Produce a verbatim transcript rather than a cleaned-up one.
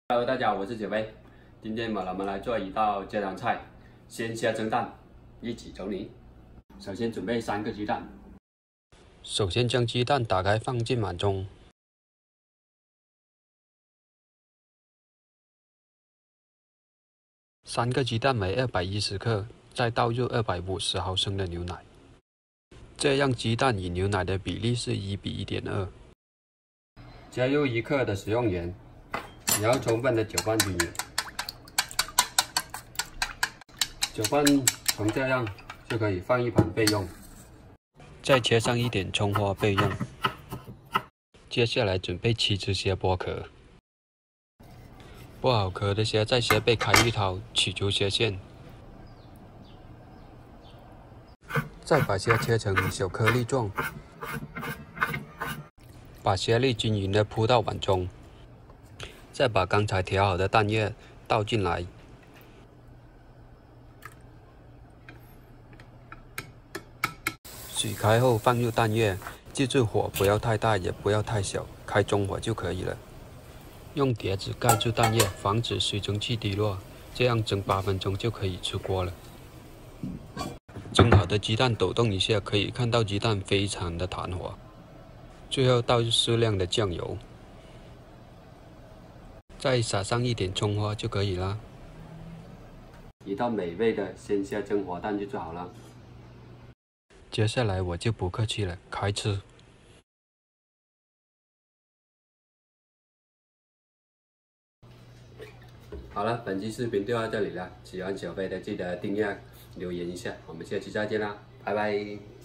Hello， 大家好，我是九飞。今天我们来做一道家常菜——鲜虾蒸蛋，一起走你。首先准备三个鸡蛋。首先将鸡蛋打开，放进碗中。三个鸡蛋为二百一十克，再倒入二百五十毫升的牛奶。这样鸡蛋与牛奶的比例是一比一点二。加入一克的食用盐。 然后充分的搅拌均匀，搅拌成这样就可以放一旁备用。再切上一点葱花备用。接下来准备七只虾剥壳，剥好壳的虾在虾背开一刀，取出虾线，再把虾切成小颗粒状，把虾粒均匀的铺到碗中。 再把刚才调好的蛋液倒进来，水开后放入蛋液，记住火不要太大，也不要太小，开中火就可以了。用碟子盖住蛋液，防止水蒸气滴落，这样蒸八分钟就可以出锅了。蒸好的鸡蛋抖动一下，可以看到鸡蛋非常的弹滑。最后倒入适量的酱油。 再撒上一点葱花就可以了，一道美味的鲜虾蒸滑蛋就做好了。接下来我就不客气了，开吃！好了，本期视频就到这里了，喜欢小飞的记得订阅、留言一下，我们下期再见啦，拜拜。